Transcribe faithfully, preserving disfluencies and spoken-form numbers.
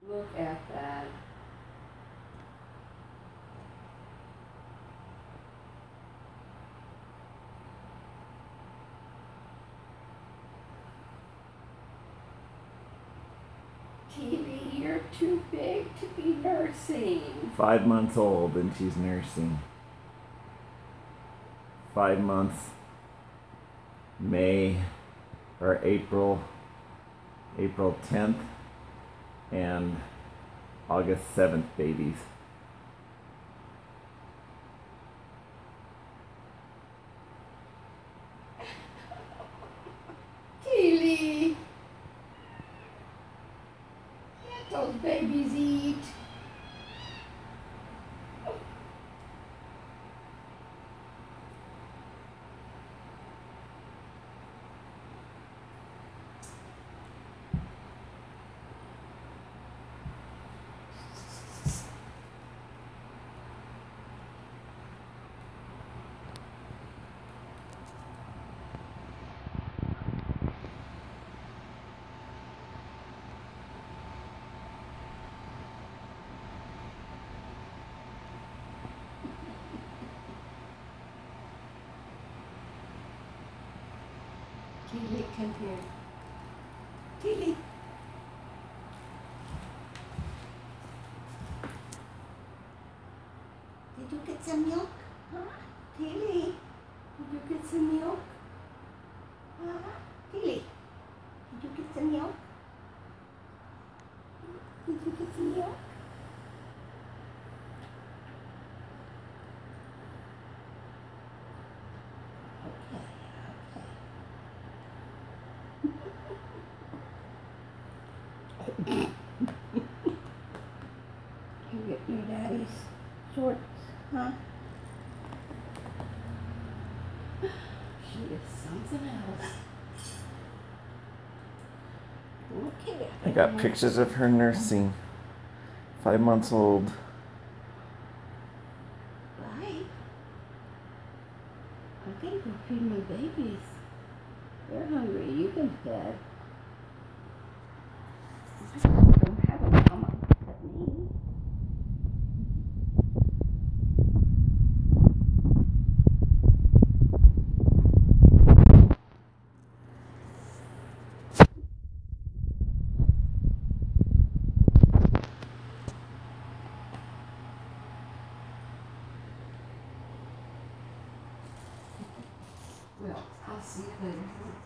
Look at that. Keely, you're too big to be nursing. Five months old and she's nursing. Five months. May or April. April tenth and August seventh babies. Keely, let those babies eat. Keely, come here. Keely. Did you get some milk? Huh? Keely, did you get some milk? Huh? Keely, did you get some milk? Did you get some milk? Okay, okay. You get your daddy's shorts, huh? She is something else. Okay. I got pictures of her nursing. Five months old. Bye. I gotta go feed my babies. They're hungry. You can fed. I don't have a mama except me. Well, I'll see you later.